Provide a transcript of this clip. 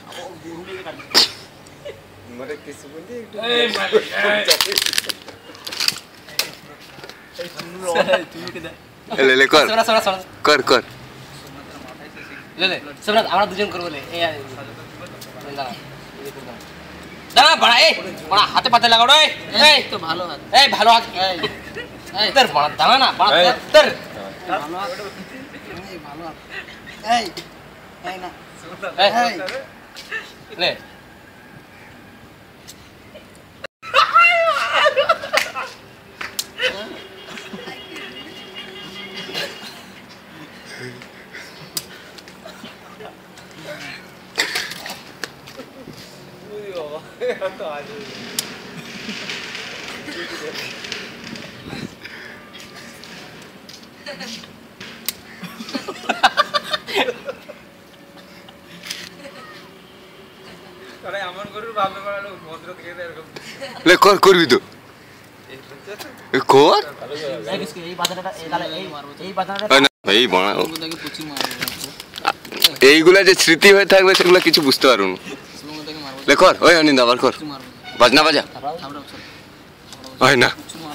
मरे किस बंदी ले ले कर कर कर ले ले सबरा আমরা দুজন করব লে এই দাঁড়া বড়া এই বড়া হাতে পাতে লাগাও রে এই তো ভালো হাত এই ভালো হাত এই তোর বড়া দাঁড়া না বড়া তোর ভালো হাত এই ভালো হাত এই এই না এই ले अरे अमन गुरु बाबे वाला लोग भद्र दिखे एरकम ले कर करबी तो ए कर এই কিসকে এই বাজারটা এই গালে এই বাজারটা এই বড়া এইগুলা যে স্মৃতি হয়ে থাকবে সেগুলা কিছু বুঝতে পারুন লে কর ওই অনিন্দা আবার কর বাজনা বাজা হয় না